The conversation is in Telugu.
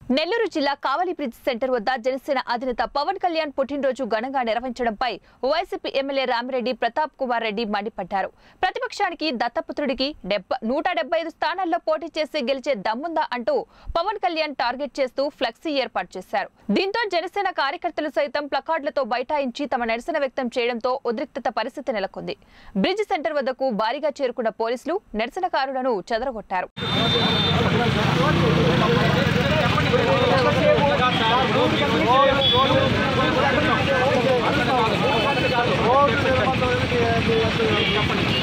నెల్లూరు జిల్లా కావలి బ్రిడ్జ్ సెంటర్ వద్ద జనసేన అధినేత పవన్ కళ్యాణ్ పుట్టినరోజు ఘనంగా నిర్వహించడంపై వైసీపీ ఎమ్మెల్యే రామిరెడ్డి ప్రతాప్ కుమార్ రెడ్డి మండిపడ్డారు. ప్రతిపక్షానికి దత్తపుత్రుడికి 175 స్థానాల్లో పోటీ చేసి గెలిచే దమ్ముందా అంటూ పవన్ కళ్యాణ్ టార్గెట్ చేస్తూ ఫ్లెక్సీ ఏర్పాటు చేశారు. దీంతో జనసేన కార్యకర్తలు సైతం ప్లకార్డులతో బైఠాయించి తమ నిరసన వ్యక్తం చేయడంతో ఉద్రిక్తత పరిస్థితి నెలకొంది. బ్రిడ్జ్ సెంటర్ వద్దకు భారీగా చేరుకున్న పోలీసులు నిరసనకారులను చెదరగొట్టారు. చెప్పండి.